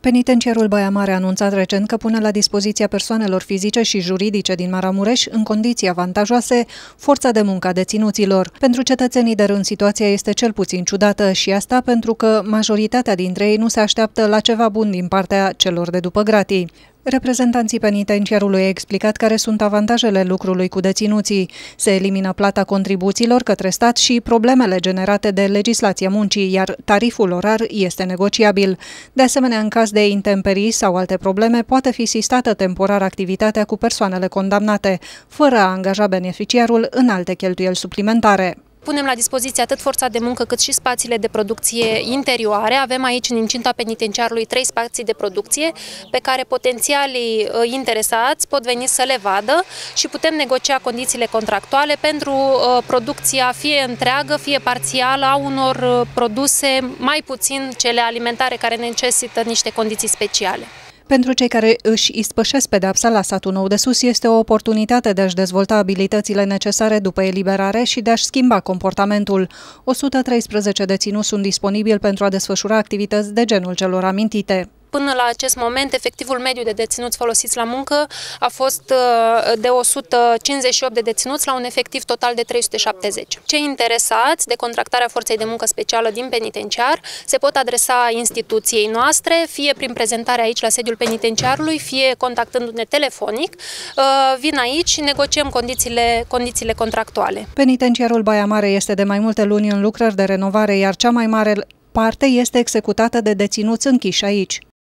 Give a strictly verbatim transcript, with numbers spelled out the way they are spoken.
Penitenciarul Baia Mare a anunțat recent că pune la dispoziția persoanelor fizice și juridice din Maramureș, în condiții avantajoase, forța de muncă a deținuților. Pentru cetățenii de rând, situația este cel puțin ciudată și asta pentru că majoritatea dintre ei nu se așteaptă la ceva bun din partea celor de după gratii. Reprezentanții penitenciarului au explicat care sunt avantajele lucrului cu deținuții. Se elimină plata contribuțiilor către stat și problemele generate de legislația muncii, iar tariful orar este negociabil. De asemenea, în caz de intemperii sau alte probleme, poate fi sistată temporar activitatea cu persoanele condamnate, fără a angaja beneficiarul în alte cheltuieli suplimentare. Punem la dispoziție atât forța de muncă cât și spațiile de producție interioare. Avem aici în incinta penitenciarului trei spații de producție pe care potențialii interesați pot veni să le vadă și putem negocia condițiile contractuale pentru producția fie întreagă, fie parțială a unor produse mai puțin cele alimentare care necesită niște condiții speciale. Pentru cei care își ispășesc pedepsa la Satul Nou de Sus, este o oportunitate de a-și dezvolta abilitățile necesare după eliberare și de a-și schimba comportamentul. o sută treisprezece deținuți sunt disponibili pentru a desfășura activități de genul celor amintite. Până la acest moment, efectivul mediu de deținuți folosiți la muncă a fost de o sută cincizeci și opt de deținuți la un efectiv total de trei sute șaptezeci. Cei interesați de contractarea forței de muncă specială din penitenciar se pot adresa instituției noastre, fie prin prezentarea aici la sediul penitenciarului, fie contactându-ne telefonic. Vin aici și negociem condițiile, condițiile contractuale. Penitenciarul Baia Mare este de mai multe luni în lucrări de renovare, iar cea mai mare parte este executată de deținuți închiși aici.